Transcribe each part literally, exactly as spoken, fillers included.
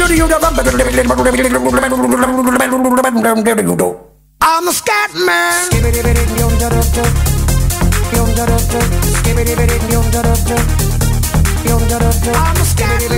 I'm the scat man. I'm the scat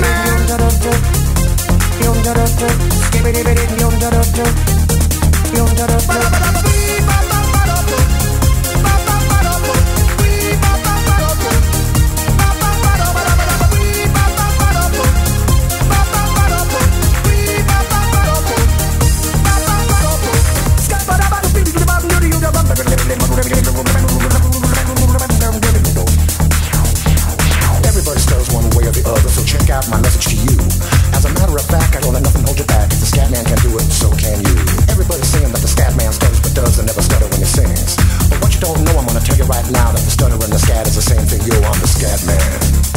Everybody stutters one way or the other, so check out my message to you. As a matter of fact, I don't let nothing hold you back. If the scat man can do it, so can you. Everybody's saying that the scat man stutters but does and never stutter when he sings. But what you don't know, I'm gonna tell you right now, that the stutter and the scat is the same thing. Yo, I'm the scat man.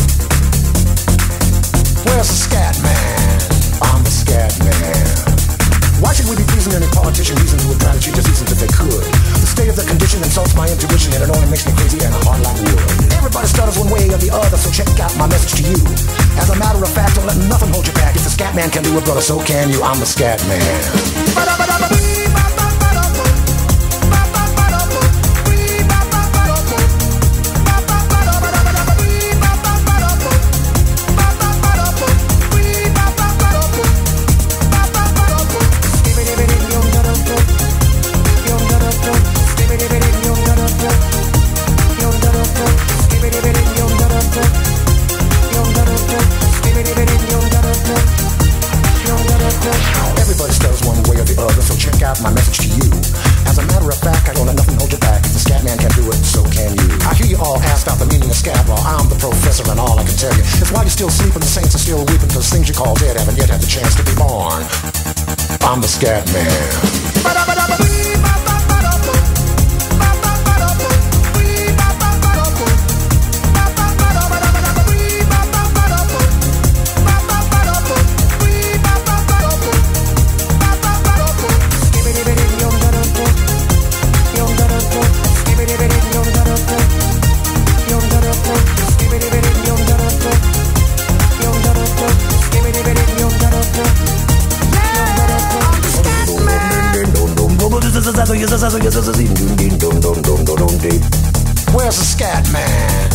Where's the scat man? I'm the scat man. Why should we be pleasing any politician? Reasons would try to cheat us reasons if they could. The state of the condition insults my intuition, and it only makes me crazy and hard like wood. Everybody stutters one way or the other, so check out my message to you. As a matter of fact, don't let nothing hold you back. If the scat man can do it, brother, so can you. I'm the scat man. Everybody stutters one way or the other, so check out my message to you. As a matter of fact, I don't let nothing hold you back. If the scat man can do it, so can you. I hear you all ask about the meaning of scat. Well, I'm the professor, and all I can tell you is while you're still sleeping, the saints are still weeping, because things you call dead haven't yet had the chance to be born. I'm the scat man. Where's the scat man?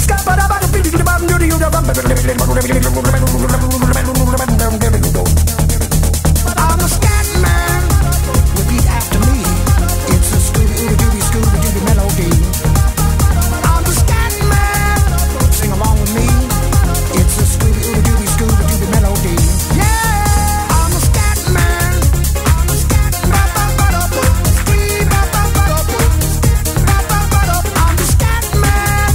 I'm the scat man. Repeat after me. It's a Scooby-Dooby, Scooby-Dooby melody. I'm the scat man. Sing along with me. It's a Scooby-Dooby, Scooby-Dooby melody. Yeah, I'm the scat man. I'm the scat man. I'm the scat man.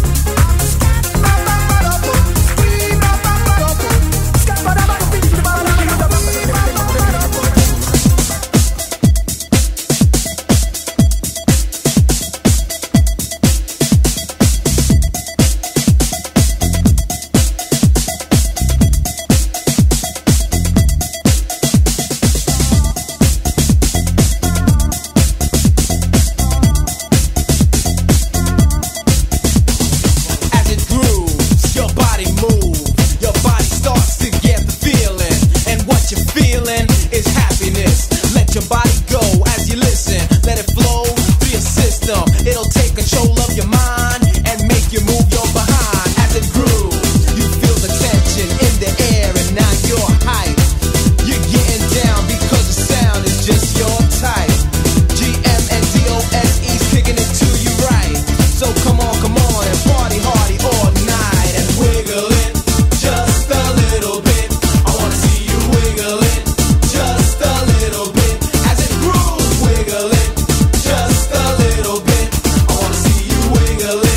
Wiggle it.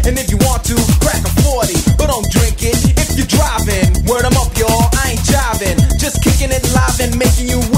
And if you want to, crack a forty, but don't drink it if you're driving. Word 'em up, y'all, I ain't jiving, just kicking it live and making you